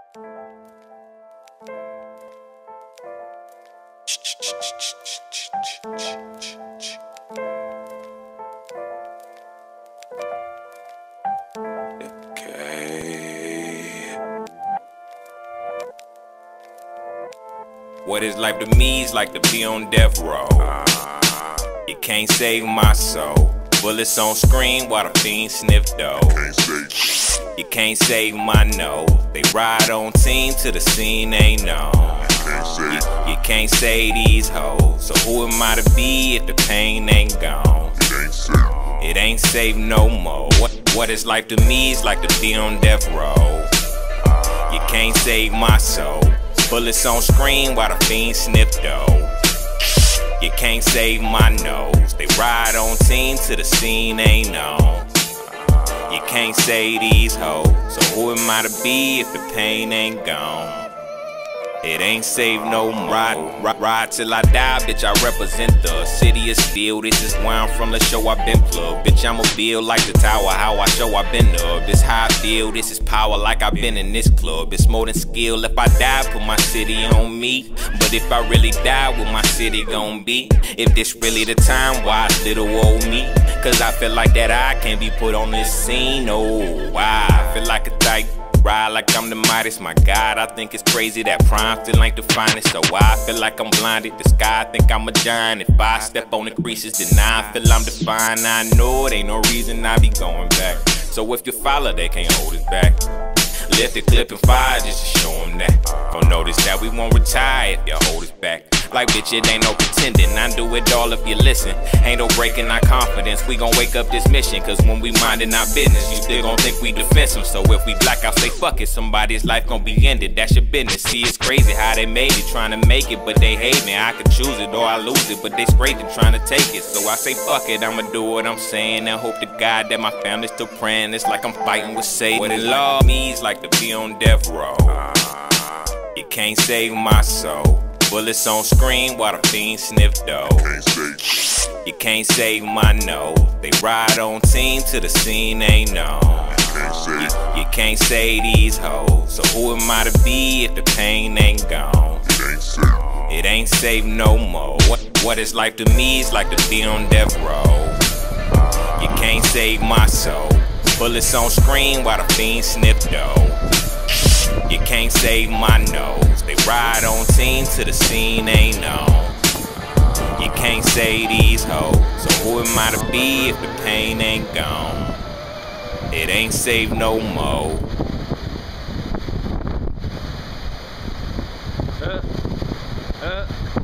What is life to me is like to be on death row. You can't save my soul. Bullets on screen while the fiends sniff dough. You can't save my no. They ride on team till the scene ain't known. You can't save these hoes. So who am I to be if the pain ain't gone? It ain't safe no more. What is life to me is like to be on death row. You can't save my soul. Bullets on screen while the fiends sniff dough. You can't save my nose. They ride on team till the scene ain't known. You can't save these hoes. So who am I to be if the pain ain't gone? It ain't safe no more. Ride till I die, bitch, I represent the city of steel. This is where I'm from, the show I've been plugged. Bitch, I'ma build like the tower, how I show I've been up. This how I feel, this is power like I've been in this club. It's more than skill, if I die, put my city on me. But if I really die, what my city gon' be? If this really the time, why little old me? Cause I feel like that I can't be put on this scene, oh, why? I feel like a type. Ride like I'm the Midas, my God, I think it's crazy that prime still ain't the finest. So I feel like I'm blinded, the sky think I'm a giant. If I step on the creases, then I feel I'm defined. I know it ain't no reason I be going back. So if you follow, they can't hold us back. Lift the clip and fire just to show them that. Don't notice that we won't retire if you hold us back. Like bitch, it ain't no pretending, I do it all if you listen. Ain't no breaking our confidence, we gon' wake up this mission. Cause when we mindin' our business, you still gon' think we defensive. So if we black out, say fuck it, somebody's life gon' be ended. That's your business, see it's crazy how they made it. Trying to make it, but they hate me. I could choose it or I lose it, but they scraping trying to take it. So I say fuck it, I'ma do what I'm saying. And hope to God that my family's still praying. It's like I'm fighting with Satan. What it all means like to be on death row. You can't save my soul. Bullets on screen while the fiends sniff dough. You can't save my no. They ride on team till the scene ain't known. You can't save these hoes. So who am I to be if the pain ain't gone? It ain't safe no more. What is life to me is like to be on death row. You can't save my soul. Bullets on screen while the fiends sniff dough. You can't save my nose. They ride on team till the scene ain't known. You can't save these hoes. So who am I to be if the pain ain't gone? It ain't safe no more.